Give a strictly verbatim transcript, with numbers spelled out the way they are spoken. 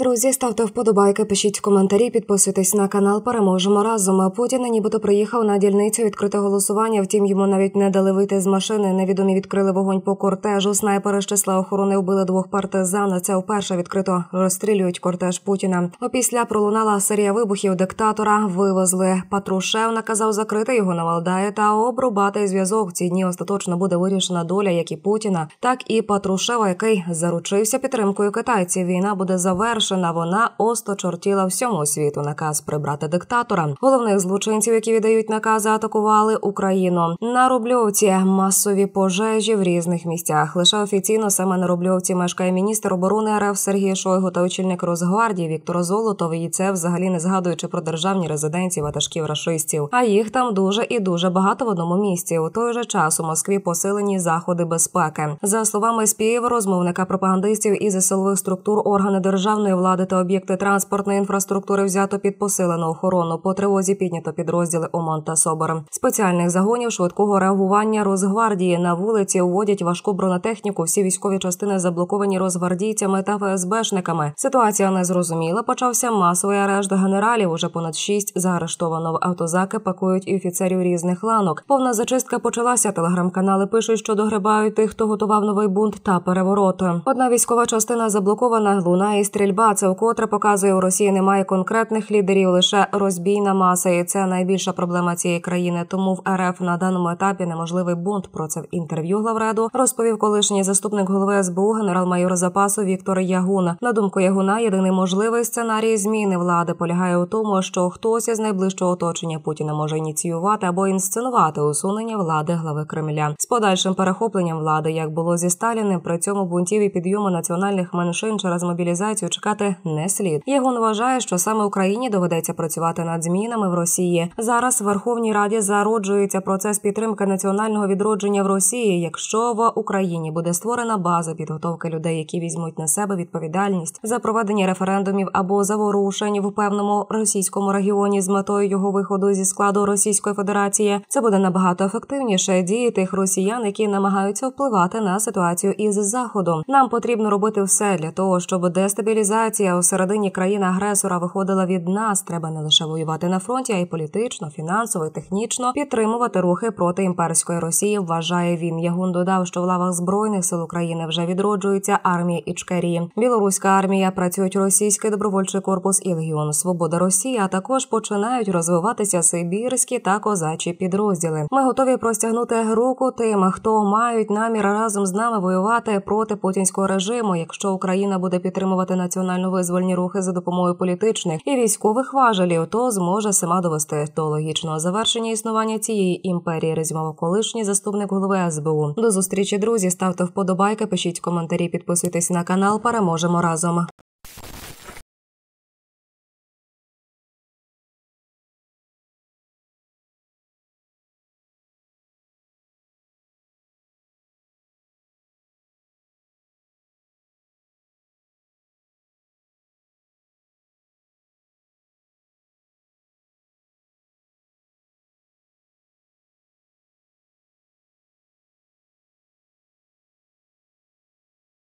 Друзі, ставте вподобайки, пишіть коментарі, підписуйтесь на канал, переможемо разом. Путін нібито приїхав на дільницю відкрите голосування, втім йому навіть не дали вийти з машини. Невідомі відкрили вогонь по кортежу. Снайпери з числа охорони вбили двох партизан. Це вперше відкрито розстрілюють кортеж Путіна. Опісля пролунала серія вибухів диктатора. Вивезли. Патрушев наказав закрити його на Валдаї та обрубати зв'язок. В ці дні остаточно буде вирішена доля як і Путіна, так і Патрушева, який заручився підтримкою китайців. Війна буде завершена. Вона осточортіла всьому світу. Наказ прибрати диктатора. Головних злочинців, які віддають накази, атакували Україну. На Рубльовці масові пожежі в різних місцях. Лише офіційно саме на Рубльовці мешкає міністр оборони РФ Сергій Шойгу та очільник Росгвардії Віктор Золотов. І це взагалі не згадуючи про державні резиденції ватажків рашистів. А їх там дуже і дуже багато в одному місці. У той же час у Москві посилені заходи безпеки. За словами спів, розмовника пропагандистів із силових структур, органи державної влади та об'єкти транспортної інфраструктури взято під посилену охорону. По тривозі піднято підрозділи ОМОН та СОБР. Спеціальних загонів швидкого реагування Росгвардії на вулиці уводять важку бронетехніку. Всі військові частини заблоковані росгвардійцями та ФСБшниками. Ситуація незрозуміла. Почався масовий арешт генералів. Уже понад шість заарештовано. В автозаки пакують і офіцерів різних ланок. Повна зачистка почалася. Телеграм-канали пишуть, що догребають тих, хто готував новий бунт та переворот. Одна військова частина заблокована. Лунає стрільба. Це вкотре показує, у Росії немає конкретних лідерів, лише розбійна маса. І це найбільша проблема цієї країни. Тому в РФ на даному етапі неможливий бунт. Про це в інтерв'ю главреду розповів колишній заступник голови ес бе у генерал-майор запасу Віктор Ягун. На думку Ягуна, єдиний можливий сценарій зміни влади полягає у тому, що хтось із найближчого оточення Путіна може ініціювати або інсценувати усунення влади глави Кремля. З подальшим перехопленням влади, як було зі Сталіним, при цьому бунтів і підйому національних меншин через мобілізацію чекати не слід. Ягун вважає, що саме Україні доведеться працювати над змінами в Росії. Зараз в Верховній Раді зароджується процес підтримки національного відродження в Росії, якщо в Україні буде створена база підготовки людей, які візьмуть на себе відповідальність за проведення референдумів або заворушень в певному російському регіоні з метою його виходу зі складу Російської Федерації. Це буде набагато ефективніше дії тих росіян, які намагаються впливати на ситуацію із Заходом. Нам потрібно робити все для того, щоб дестабілізація у середині країни-агресора виходила від нас. Треба не лише воювати на фронті, а й політично, фінансово і технічно підтримувати рухи проти імперської Росії, вважає він. Ягун додав, що в лавах Збройних сил України вже відроджується армія Ічкерії. Білоруська армія, працюють російський добровольчий корпус і Легіон Свобода Росії, а також починають розвиватися сибірські та козачі підрозділи. Ми готові простягнути руку тим, хто мають намір разом з нами воювати проти путінського режиму, якщо Україна буде підтримувати національно-визвольні рухи за допомогою політичних і військових важелів, то зможе сама довести до логічного завершення існування цієї імперії, резюмував колишній заступник голови ес бе у. До зустрічі, друзі, ставте вподобайки, пишіть коментарі, підписуйтесь на канал, переможемо разом.